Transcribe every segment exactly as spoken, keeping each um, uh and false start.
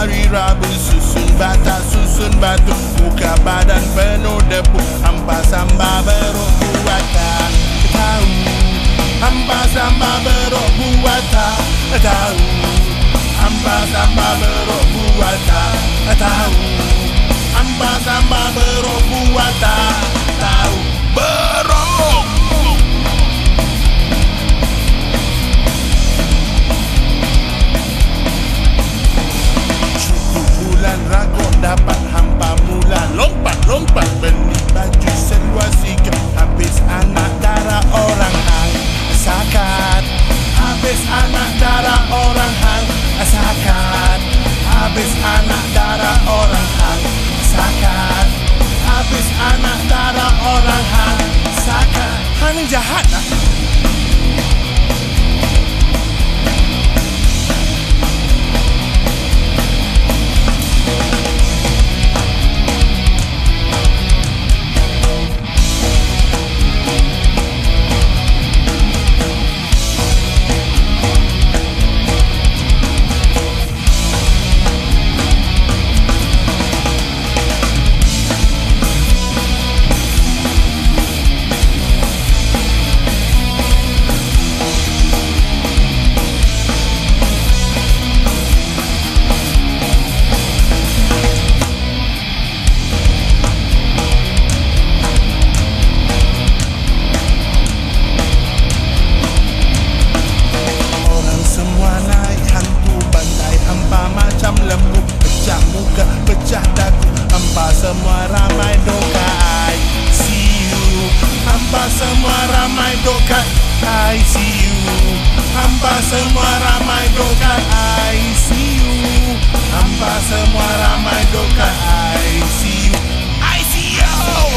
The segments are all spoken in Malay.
hari Rabu susun bata, susun batu, muka badan penuh debu, hampa samba beruk buat tak tahu, hampa samba beruk buat tak tahu, hampa samba beruk buat tak tahu, hampa samba beruk buat tak tahu. Berok cukup bulan ragu dapat hampa mula, lompat-lompat beli baju seluar tiga, habis anak darah orang hang sakat, habis anak darah orang hang sakat, habis anak darah orang hang sakat, habis anak darah orang hang sakat. Hang jahat lah. Pecah muka, pecah dagu, hampa semua ramai doka I see you, hampa semua ramai doka I see you, hampa semua ramai doka I see you, hampa semua ramai doka I see you, I see you.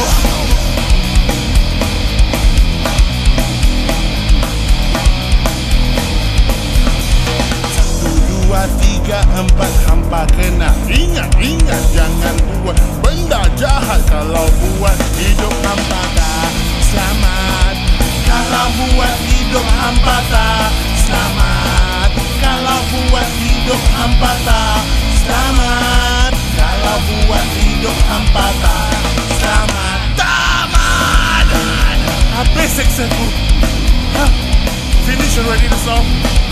Dua, tiga, empat, hampa kena. Ingat, ingat, jangan buat benda jahat. Kalau buat hidup hampa tak selamat. Kalau buat hidup hampa tak selamat. Kalau buat hidup hampa tak selamat. Kalau buat hidup hampa tak selamat. Tamat. Habis seksaku. Huh? Finish already the song?